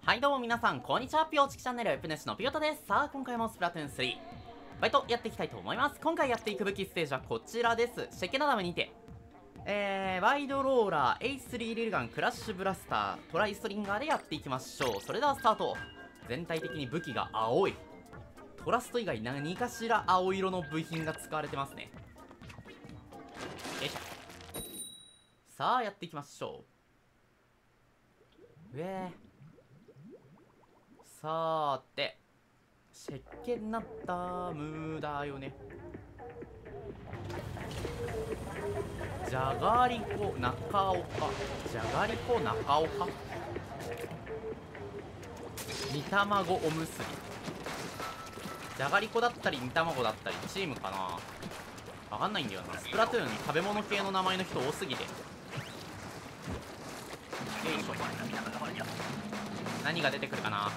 はいどうも皆さん、こんにちは。ピオチキチャンネル、プネシのピオタです。さあ、今回もスプラトゥーン3、バイトやっていきたいと思います。今回やっていく武器ステージはこちらです。シェケナダムにて、ワイドローラー、A3 リルガン、クラッシュブラスター、トライストリンガーでやっていきましょう。それではスタート。全体的に武器が青い。トラスト以外何かしら青色の部品が使われてますね。よいしょ。さあ、やっていきましょう。さーて、シェケナダムだよね。じゃがりこ中岡、じゃがりこ中岡、煮卵おむすび。じゃがりこだったり煮卵だったりチームかな、わかんないんだよな。スプラトゥーンに食べ物系の名前の人多すぎて。よいしょ。何が出てくるかな。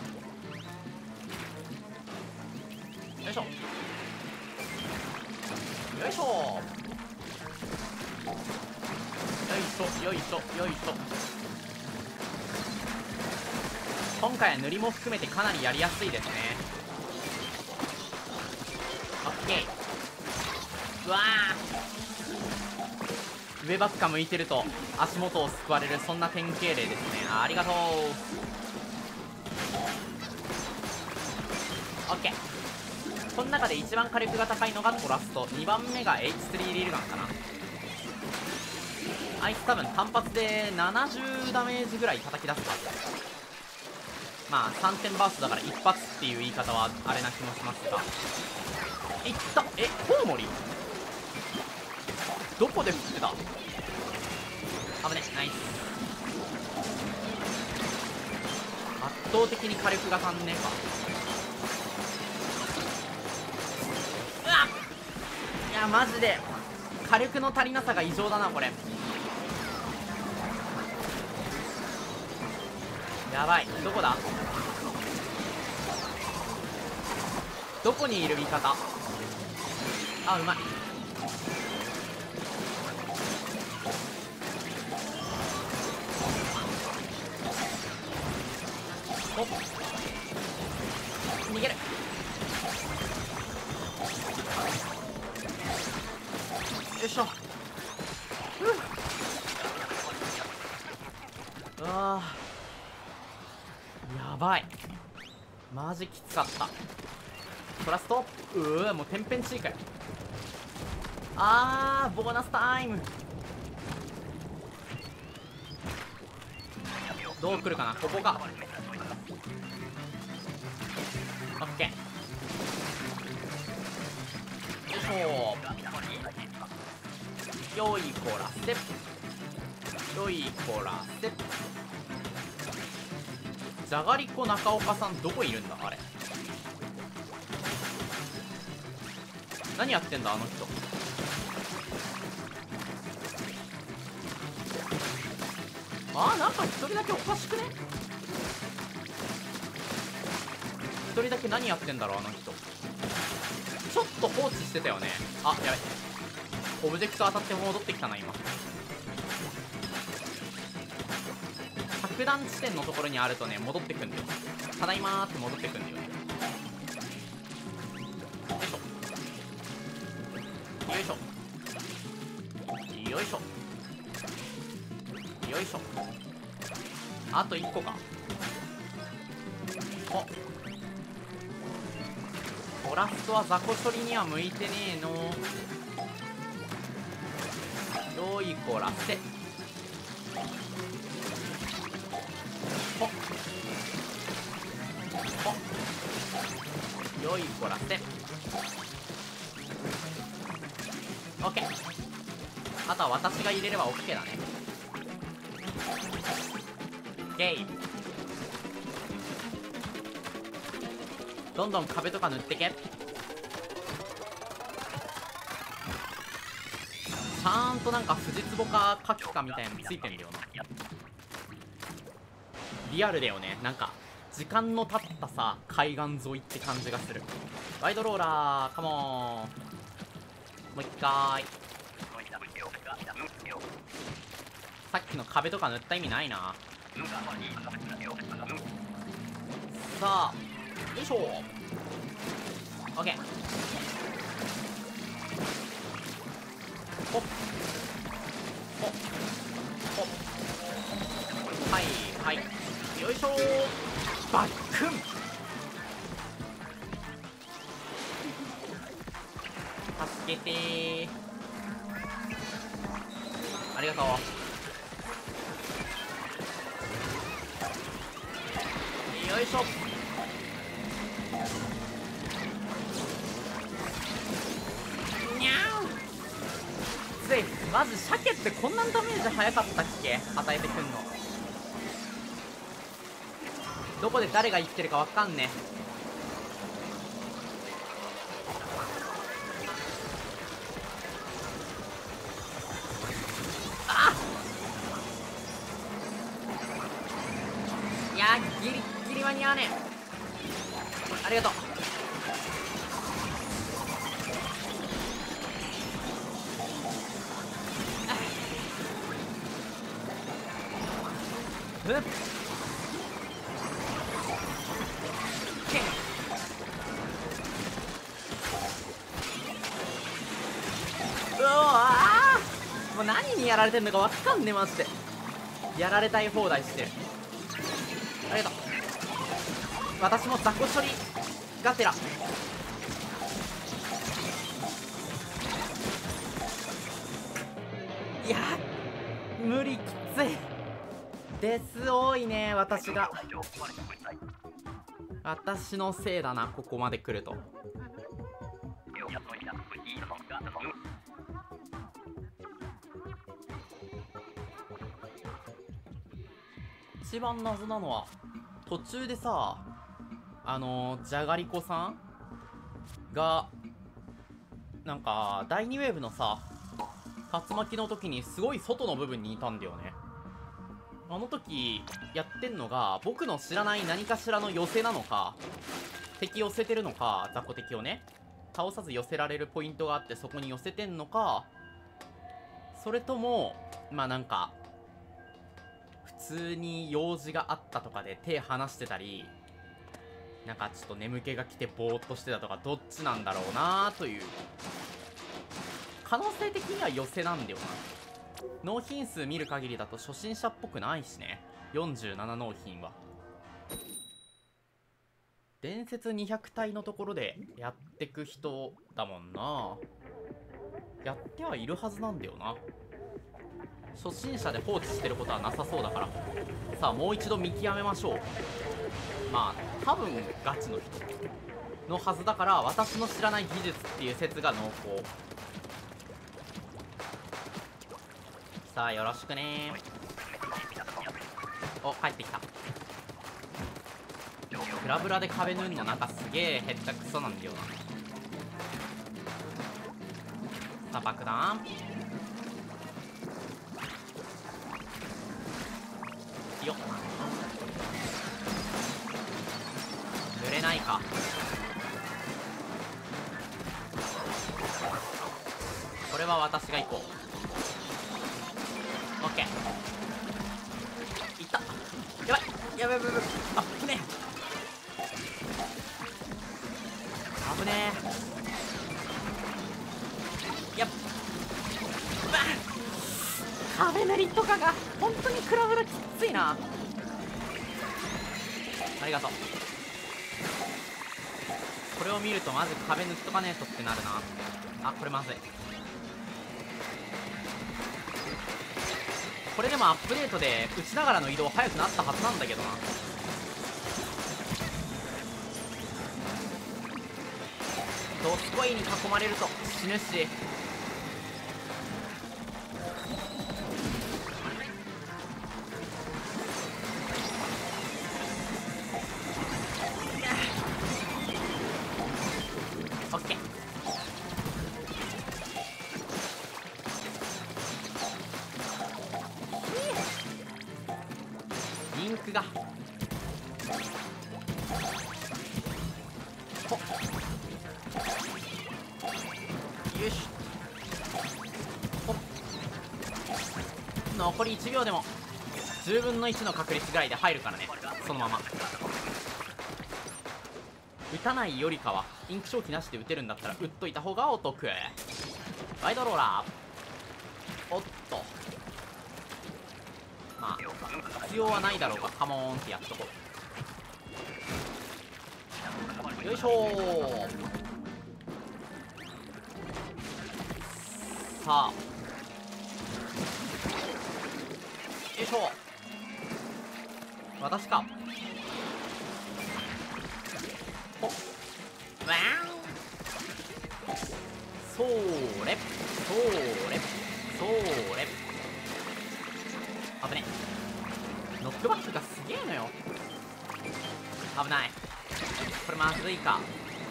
よいしょよいしょよいしょよいしょよいしょ。今回は塗りも含めてかなりやりやすいですね。オッケー。うわー、上ばっか向いてると足元をすくわれる、そんな典型例ですね。ありがとう。オッケー。この中で一番火力が高いのがトラスト、2番目が H3 リールガンかな。あいつ多分単発で70ダメージぐらい叩き出すはず。まあ3点バーストだから一発っていう言い方はあれな気もしますが、いった。コウモリどこで振ってた。危ね、ナイス。圧倒的に火力が足んねえか。いやマジで火力の足りなさが異常だなこれ。やばい。どこだ、どこにいる味方。あ、うまい。おっ、逃げる。よいしょ。うわー、やばい。マジきつかった。トラスト、もう天変地異かよ。ボーナスタイム。どう来るかな、ここか。オッケー。よいしょ。よいこらせ、よいこらせ。じゃがりこ中岡さんどこいるんだあれ。何やってんだあの人。なんか一人だけおかしくね。一人だけ何やってんだろうあの人。ちょっと放置してたよね。やばい。オブジェクト当たって戻ってきたな今。着弾地点のところにあるとね、戻ってくんだよ。ただいまーって戻ってくんだよね。よいしょよいしょよいしょ。あと1個か。トラストは雑魚処理には向いてねえの。よいこらせ。よいこらせ。オッケー。あとは私が入れれば OK だね。ゲイ。どんどん壁とか塗ってけ。ちゃんとなんか藤壺かカキかみたいなのついてんだよな。リアルだよね。なんか時間の経ったさ海岸沿いって感じがする。ワイドローラーカモン。もう一回。さっきの壁とか塗った意味ないな。 さあよいしょ。オッケー。ほっほっほっ、はいはい、よいしょ。バックン。助けてー。ありがとう。よいしょ。にゃー。ついまず鮭ってこんなにダメージ早かったっけ、与えてくんの。どこで誰が生きてるかわかんねえ。いやーギリギリ間に合わねえ。ありがとう。うっうわー、もう何にやられてんのかわかんねえマジで。やられたい放題してる。ありがとう。私も雑魚処理がてら。いやー無理、きつい。デス多いね。私のせいだな、ここまで来ると。一番謎なのは途中でさ、じゃがりこさんがなんか第2ウェーブのさ竜巻の時にすごい外の部分にいたんだよね。あの時やってんのが僕の知らない何かしらの寄せなのか、敵寄せてるのか、雑魚敵をね倒さず寄せられるポイントがあってそこに寄せてんのか、それともまあなんか普通に用事があったとかで手離してたり、なんかちょっと眠気が来てぼーっとしてたとか、どっちなんだろうなという。可能性的には寄せなんだよな。納品数見る限りだと初心者っぽくないしね。47納品は伝説200体のところでやってく人だもんな。やってはいるはずなんだよな。初心者で放置してることはなさそうだから。さあもう一度見極めましょう。まあ多分ガチの人のはずだから、私の知らない技術っていう説が濃厚。さあよろしくねー。お、帰ってきた。ブラブラで壁塗るのなんかすげえへったくそなんだよな。さあ爆弾よっ。濡れないか。これは私が行こう。オッケー。いった。やばいやばいやばいやばい。あっぶねえ危ねえ。やっば壁塗りとかが本当にクラブラきついな。ありがとう。これを見るとまず壁塗っとかねえとってなるな。あ、これまずい。これでもアップデートで打ちながらの移動速くなったはずなんだけどな。ドスコイに囲まれると死ぬし。オッケー。リンクがほっよしほっ。残り1秒でも10分の1の確率ぐらいで入るからね、そのまま。 打たないよりかはインク消費なしで打てるんだったら打っといた方がお得。ワイドローラー、おっと、まあ必要はないだろうがカモーンってやっとこう。よいしょー。さあ、よいしょ。私か。ほっ、わーん、そーれそーれそーれ。危ねえ、ノックバックがすげえのよ。危ない、これまずいか。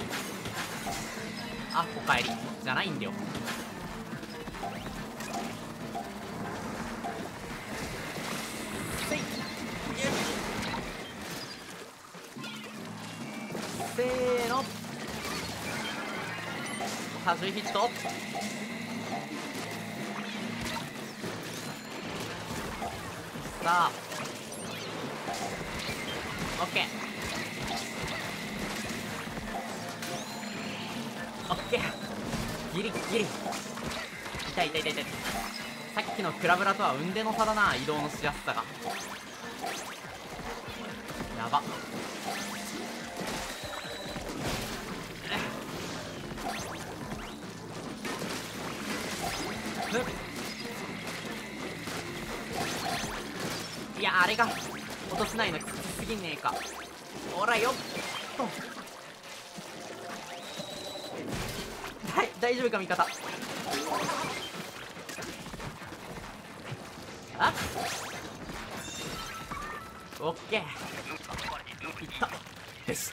あ、おかえりじゃないんだよ。せい、せーの、多重ヒット。さあ、オッケーオッケー、ギリギリ。痛い痛い痛い痛い。さっきのクラブラとは運での差だな、移動のしやすさが。やば。いや、あれが落とせないのきつすぎねえか。ほらよっと。大丈夫か味方。あっ、オッケー、いった。よし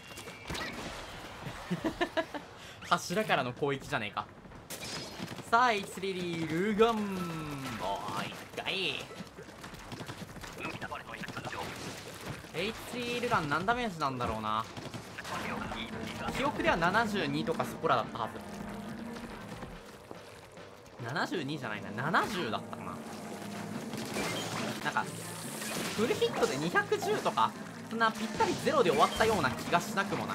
柱からの攻撃じゃねえか。さあ H3 ルーガン、もう一回。 H3 ルガン何ダメージなんだろうな。記憶では72とかそこらだったはず。72じゃないな、70だったかな。なんかフルヒットで210とか、そんなぴったりゼロで終わったような気がしなくもない。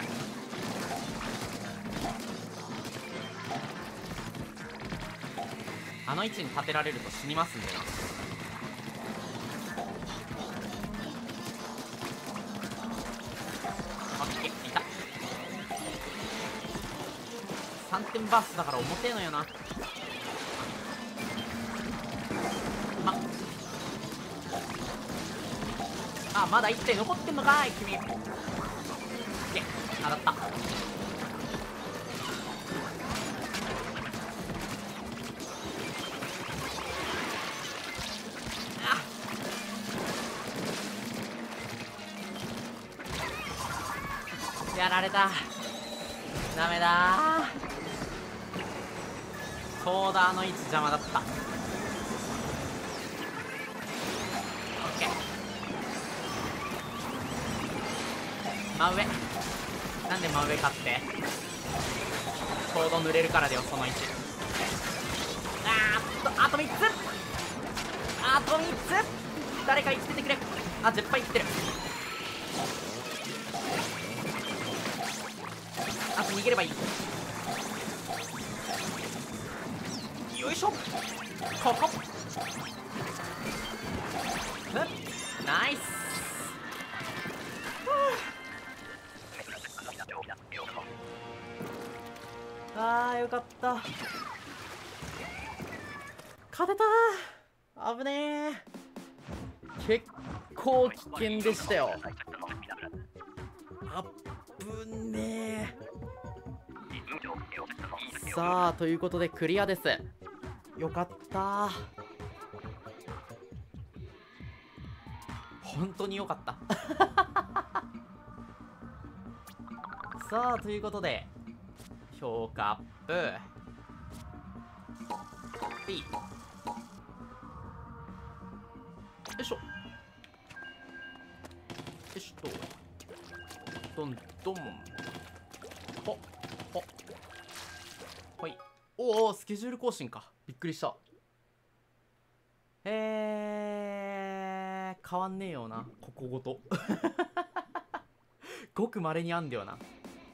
あの位置に立てられると死にますんでな。オッケー、いた。3点バースだから重てえのよな。まだ1体残ってんのかーい君。オッケー、当たった。やられた。ダメだー。ソーダーの位置邪魔だった。オッケー、真上。なんで真上かって、ちょうど濡れるからだよ、その位置。あと3つ、あと3つ。誰か生きててくれ。あ、10杯生きてる。あと逃げればいい。よいしょ、ここ。ナイス。よかった、勝てたー。危ねえ、結構危険でしたよ。あぶねえ。さあということでクリアです。よかったー、本当によかったさあということで評価アップ B。 よいしょよいしょと、どんどん、ほほほい。おお、スケジュール更新か、びっくりした。変わんねえよな、ここごとごく稀にあんだよな。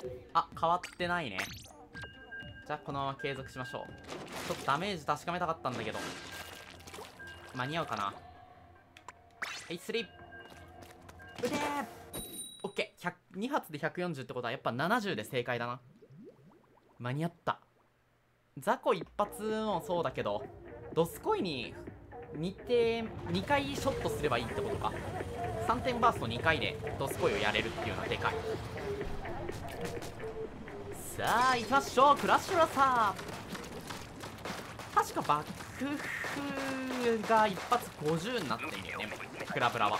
あ、変わってないね。じゃあこのまま継続しましょう。ちょっとダメージ確かめたかったんだけど間に合うかな。はい、スリーうでー。オッケー。2発で140ってことはやっぱ70で正解だな。間に合った。雑魚一発もそうだけどドスコイに2回ショットすればいいってことか。3点バースト2回でドスコイをやれるっていうのはでかい。さあ行きましょう。クラッシュラサー。確か爆風が一発50になってんだよね、クラブラは。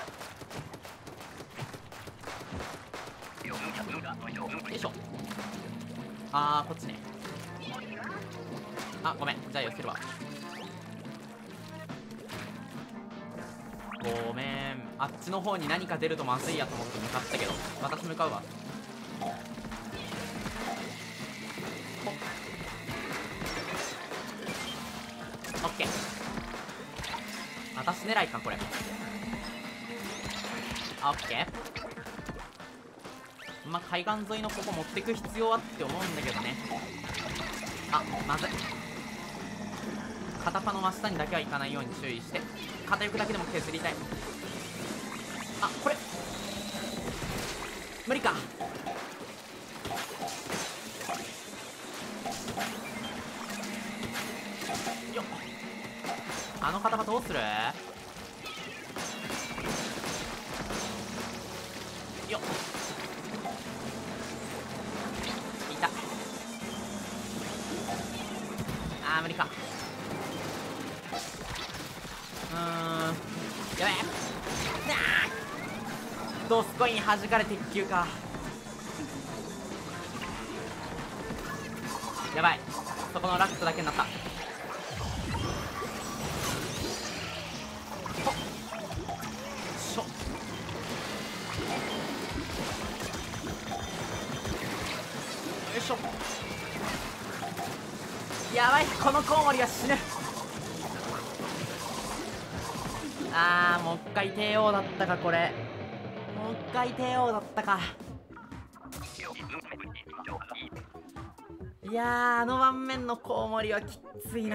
よいしょ。あー、こっちね。あ、ごめん。じゃあ寄せるわ。ごめん。あっちの方に何か出るとまずいやと思って向かったけど、私向かうわ。オッケー。私狙いかこれ。オッケー。まあ、海岸沿いのここ持ってく必要はって思うんだけどね。あ、まずい。片パの真下にだけは行かないように注意して、片翼だけでも削りたい。あ、これ無理か。よっ。あの片パどうするよっ。いた。あー無理か。やべえ。ドスコイに弾かれ鉄球か。やばい。そこのラックだけになった。ほっしょ。よいしょ。やばい。このコウモリは死ぬ。あー、もう一回帝王だったか。これもう一回帝王だったか。いやー、あの盤面のコウモリはきついな。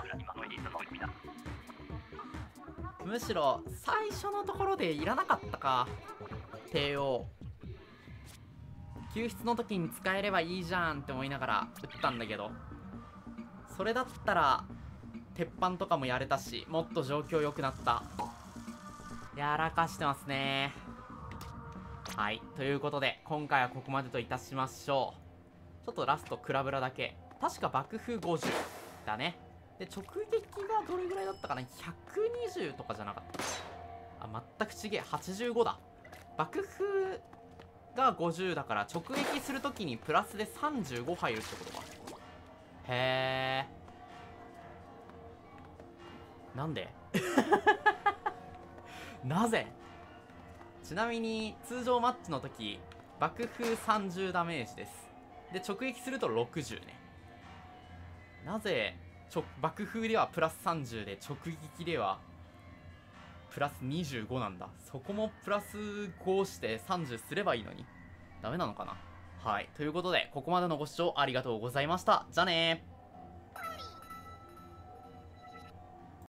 むしろ最初のところでいらなかったか。帝王救出の時に使えればいいじゃんって思いながら打ったんだけど、それだったら鉄板とかもやれたし、もっと状況良くなった。やらかしてますね。はい、ということで今回はここまでといたしましょう。ちょっとラストクラブラだけ。確か爆風50だね。で直撃がどれぐらいだったかな。120とかじゃなかった。あ、全く違え。85だ。爆風が50だから直撃するときにプラスで35入るってことか。へー。なんでなぜ。ちなみに通常マッチの時爆風30ダメージです。で直撃すると60ね。なぜ爆風ではプラス30で直撃ではプラス25なんだ。そこもプラス5して30すればいいのにダメなのかな。はい、ということでここまでのご視聴ありがとうございました。じゃあねー。